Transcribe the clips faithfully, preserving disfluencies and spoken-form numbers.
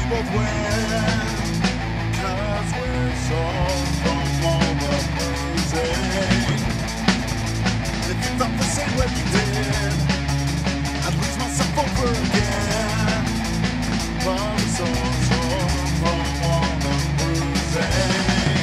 both win, 'cause we're sore from all the bruising. If you felt the same way you did, I'd lose myself over again. But we're so sore from all the bruising.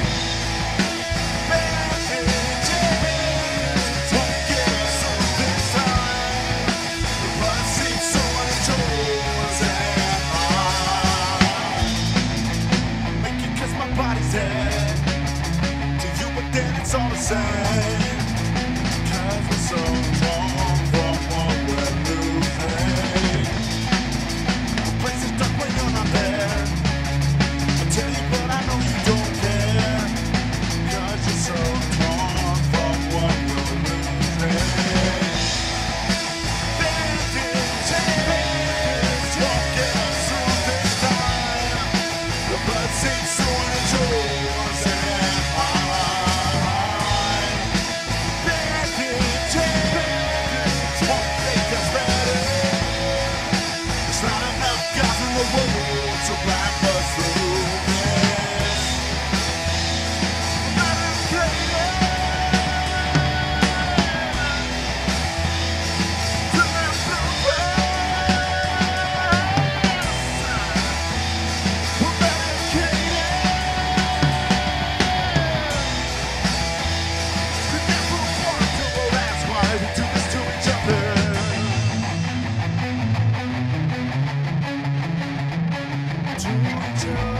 It's all the same, 'cause we're so torn from what we're losing. The place is dark when you're not there. I tell you, but I know you don't care, 'cause you're so torn from what we're losing. Bandage won't get us through this time. The blood seems so yours and mine. Bandage won't make us better. There's not enough guys in the world to black us through this. Let it get to them blue we're medicated. We never want to, well, that's why we do this to each other. To each other.